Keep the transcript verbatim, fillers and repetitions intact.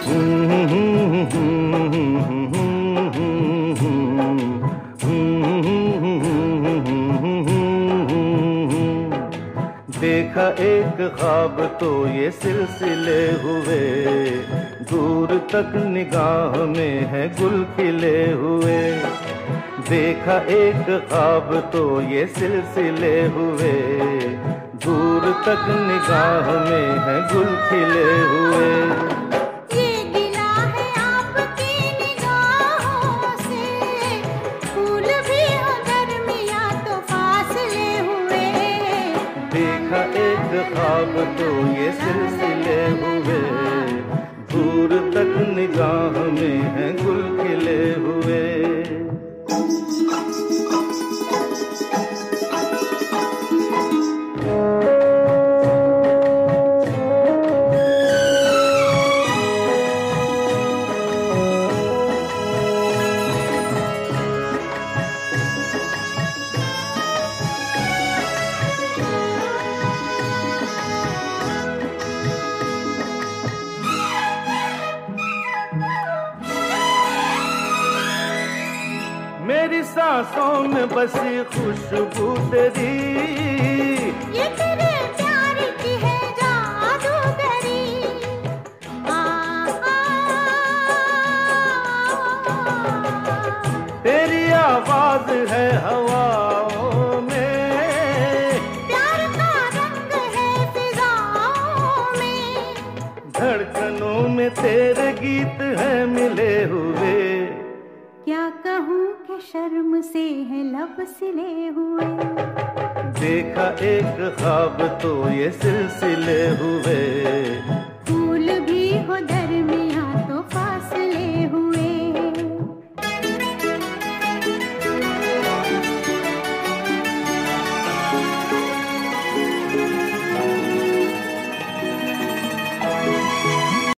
देखा एक ख्वाब तो ये सिलसिले हुए, दूर तक निगाह में है गुल खिले हुए। देखा एक ख्वाब तो ये सिलसिले हुए, दूर तक निगाह में है गुल खिले हुए। ये गिला है आपकी निगाहों से, फूल भी हो गर्मियां तो फासले हुए। देखा एक ख्वाब तो ये सिलसिले हुए, दूर तक निगाह में है गुल खिले हुए। मेरी सांसों में बसी खुशबू तेरी, ये तेरे प्यार की है जादूगरी। आ, आ, तेरी आवाज है हवाओं में, प्यार का रंग है फिजाओं में। धड़कनों में तेरे गीत है मिले हुए। क्या कहूँ कि शर्म से है लब सिले हुए। देखा एक ख्वाब तो ये सिलसिले हुए,